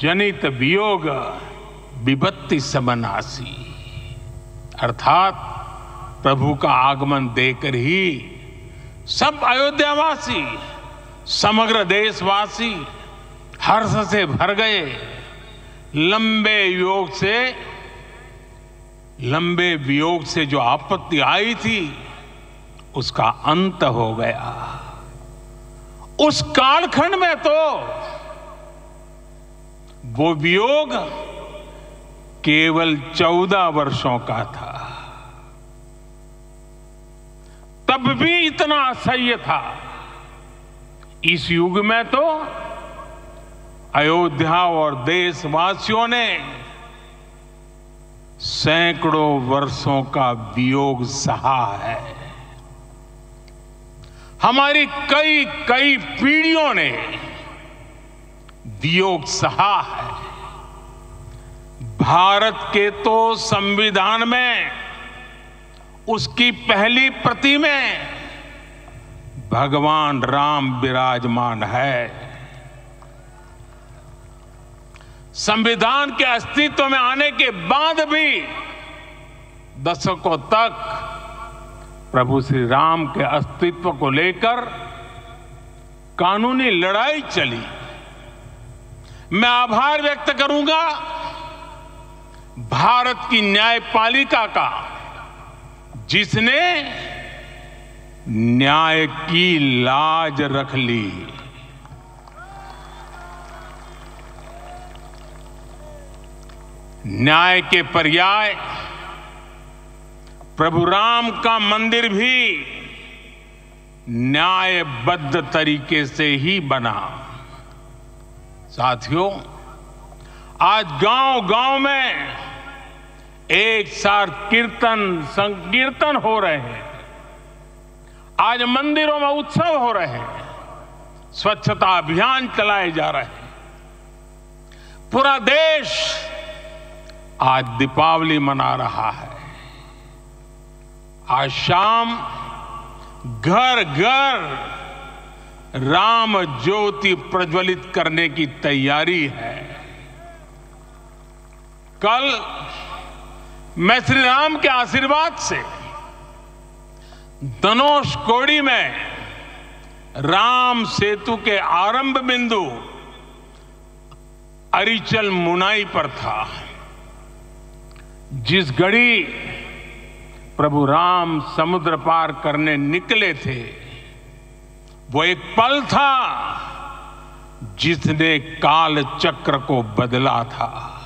जनित वियोग विपत्ति समनासी, अर्थात प्रभु का आगमन देकर ही सब अयोध्यावासी, समग्र देशवासी हर्ष से भर गए। लंबे वियोग से जो आपत्ति आई थी उसका अंत हो गया। उस कालखंड में तो वो वियोग केवल 14 वर्षों का था, तब भी इतना असह्य था। इस युग में तो अयोध्या और देशवासियों ने सैकड़ों वर्षों का वियोग सहा है। हमारी कई कई पीढ़ियों ने वियोग सहा है। भारत के तो संविधान में उसकी पहली प्रति में भगवान राम विराजमान है। संविधान के अस्तित्व में आने के बाद भी दशकों तक प्रभु श्री राम के अस्तित्व को लेकर कानूनी लड़ाई चली। मैं आभार व्यक्त करूंगा भारत की न्यायपालिका का, जिसने न्याय की लाज रख ली। न्याय के पर्याय प्रभु राम का मंदिर भी न्यायबद्ध तरीके से ही बना। साथियों, आज गांव-गांव में एक साथ कीर्तन संकीर्तन हो रहे हैं। आज मंदिरों में उत्सव हो रहे हैं, स्वच्छता अभियान चलाए जा रहे हैं। पूरा देश आज दीपावली मना रहा है। आज शाम घर घर राम ज्योति प्रज्वलित करने की तैयारी है। कल मैं श्री राम के आशीर्वाद से धनुषकोडी में राम सेतु के आरंभ बिंदु अरिचल मुनाई पर था। जिस घड़ी प्रभु राम समुद्र पार करने निकले थे, वो एक पल था जिसने काल चक्र को बदला था।